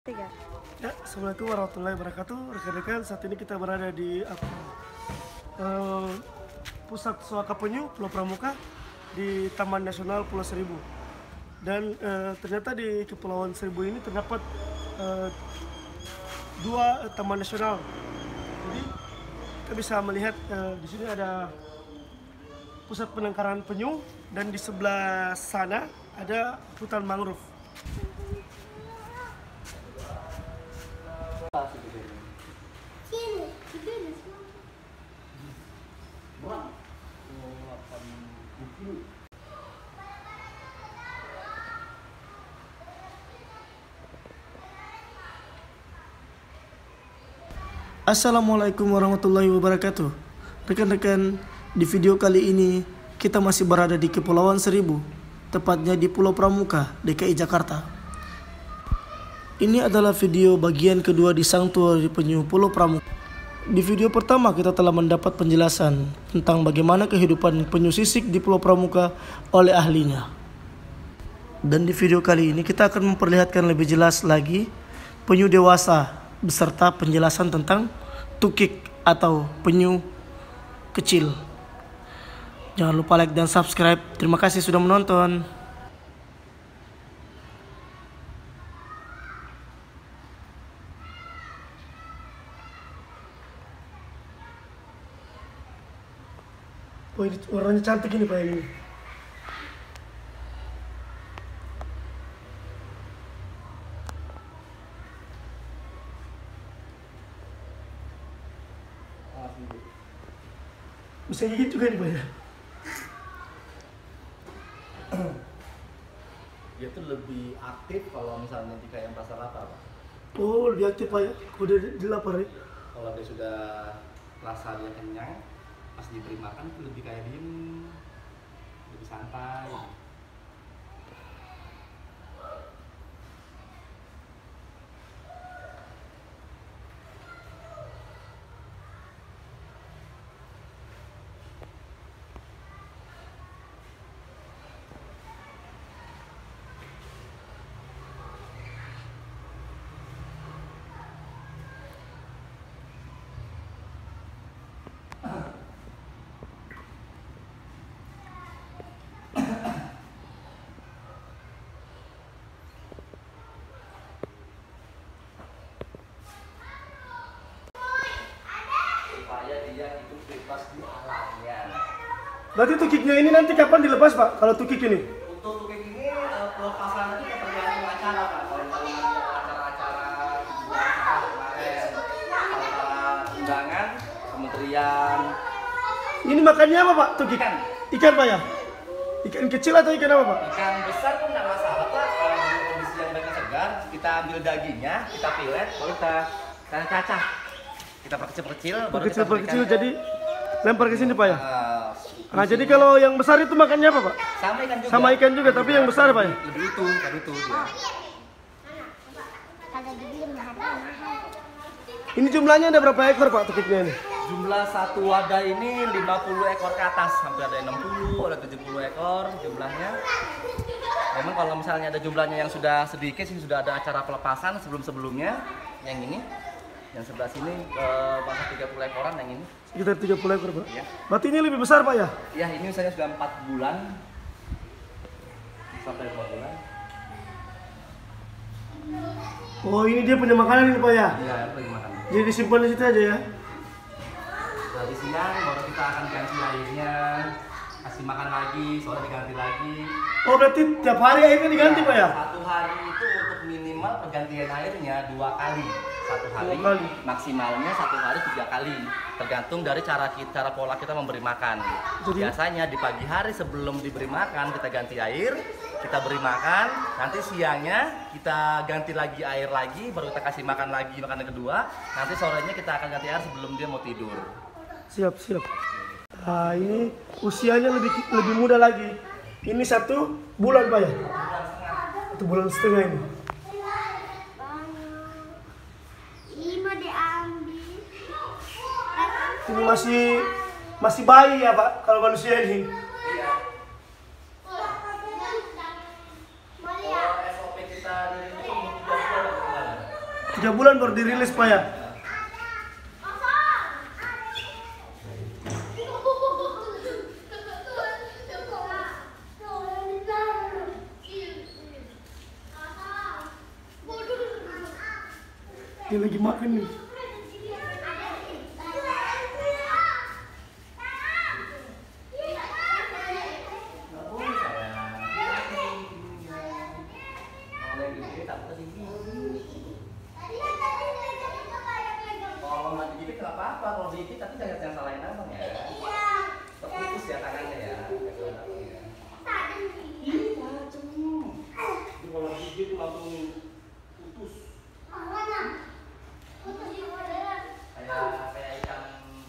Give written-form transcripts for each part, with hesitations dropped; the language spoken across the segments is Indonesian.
Tiga. Ya, Assalamualaikum warahmatullahi wabarakatuh. Rekan-rekan, saat ini kita berada di pusat Suaka Penyu Pulau Pramuka di Taman Nasional Pulau Seribu. Dan ternyata di Kepulauan Seribu ini terdapat dua taman nasional. Jadi kita bisa melihat di sini ada pusat penangkaran penyu dan di sebelah sana ada hutan mangrove. Assalamualaikum warahmatullahi wabarakatuh. Rekan-rekan, di video kali ini kita masih berada di Kepulauan Seribu, tepatnya di Pulau Pramuka, DKI Jakarta. Ini adalah video bagian kedua di Sanctuary Penyu Pulau Pramuka. Di video pertama kita telah mendapat penjelasan tentang bagaimana kehidupan penyu sisik di Pulau Pramuka oleh ahlinya. Dan di video kali ini kita akan memperlihatkan lebih jelas lagi penyu dewasa beserta penjelasan tentang tukik atau penyu kecil. Jangan lupa like dan subscribe. Terima kasih sudah menonton. Oh, ini warnanya cantik ini Pak ini. Bisa gigit juga nih Pak ya. Dia tuh lebih aktif kalau misalnya jika yang merasa lapar, Pak. Oh, lebih aktif Pak ya. Udah dilapar ya. Kalau dia sudah rasa dia kenyang, pas diberi makan tuh lebih kayak diem, lebih santai. Supaya dia hidup bebas di alamnya. Berarti tukiknya ini nanti kapan dilepas Pak? Kalau tukik ini? Untuk tukik ini pelepasan itu tergantung acara, Pak. Kalau misalnya acara-acara kemarin, undangan kementerian. Ini makannya apa Pak? Tukik? Ikan. Ikan Pak ya? Ikan kecil atau ikan apa Pak? Ikan besar pun nggak masalah, Pak. Kalau di kondisi yang baik dan segar, kita ambil dagingnya, kita pilet, baru kita cacah. Kita perkecil-perkecil, baru kita Perkecil-perkecil berikan. jadi lempar ke sini Pak ya? Nah, Isinya jadi kalau yang besar itu makannya apa Pak? sama ikan juga. Sama ikan juga, tapi yang besar Pak ya? Lebih utuh, tadi utuh dia. Ini jumlahnya ada berapa ekor Pak tukiknya ini? Jumlah satu wadah ini 50 ekor ke atas, sampai ada yang 60, ada 70 ekor jumlahnya. Memang kalau misalnya ada jumlahnya yang sudah sedikit, sini sudah ada acara pelepasan sebelum-sebelumnya. Yang ini, yang sebelah sini masa 30 ekoran yang ini. Sekitar 30 ekor Pak? Ya. Berarti ini lebih besar Pak ya? Ya, ini misalnya sudah 4 bulan. Sampai 4 bulan. Oh, ini dia punya makanan ini Pak ya? Iya, lagi makan. Jadi disimpan di situ aja ya? Nanti siang baru kita akan ganti airnya, kasih makan lagi, sore diganti lagi. Oh, berarti tiap hari airnya diganti Pak ya? Satu hari itu untuk minimal pergantian airnya 2 kali. Satu hari, 2 kali. maksimalnya 1 hari 3 kali. Tergantung dari cara pola kita memberi makan. Jadi- Biasanya di pagi hari sebelum diberi makan kita ganti air, kita beri makan. Nanti siangnya kita ganti lagi air lagi, baru kita kasih makan lagi makanan kedua. Nanti sorenya kita akan ganti air sebelum dia mau tidur. Siap, siap. Nah, ini usianya lebih muda lagi. Ini 1 bulan Pak ya? 1 bulan setengah ini. Ini masih bayi ya Pak, kalau manusia ini. Iya. SOP kita dari ini umur 2 bulan. 3 bulan baru dirilis Pak ya. Dia lagi makan nih. Kalau nggak digigit nggak apa-apa, kalau digigit tapi jangan salahin abang ya. Terputus ya tangannya ya. Ih, tajam. Jadi kalau digigit langsung putus. Kayak ikan.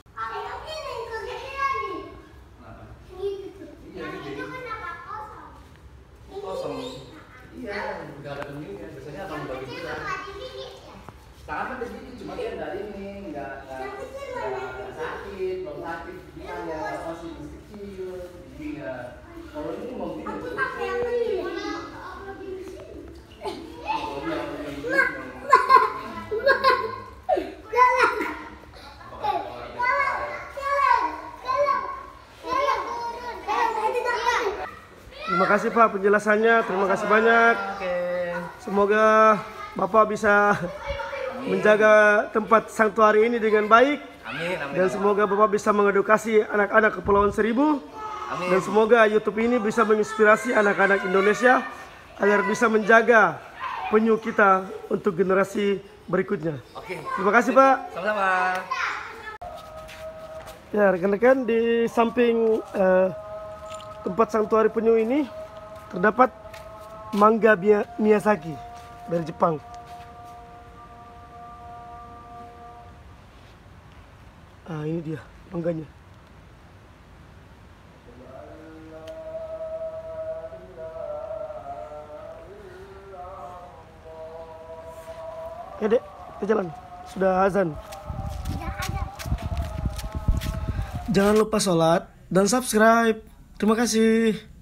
Kosong. Iya, nggak ada benihnya. Biasanya abang bagi juga. Tangan ada gigi, cuma dia dari ini nggak sakit, belum sakit giginya, masih kecil giginya. Kalau ini mau gini. Terima kasih Pak penjelasannya, terima kasih banyak. Semoga Bapak bisa menjaga tempat sanktuari ini dengan baik. Amin, amin. Dan semoga Bapak bisa mengedukasi anak-anak Kepulauan Seribu. Amin. Dan semoga YouTube ini bisa menginspirasi anak-anak Indonesia agar bisa menjaga penyu kita untuk generasi berikutnya. Oke. Terima kasih Pak. Sama-sama. Ya rekan-rekan, di samping tempat sanktuari penyu ini terdapat mangga Miyazaki dari Jepang. Ah, ini dia mangganya. Ya dek, kita jalan. Sudah azan. Jangan lupa sholat dan subscribe. Terima kasih.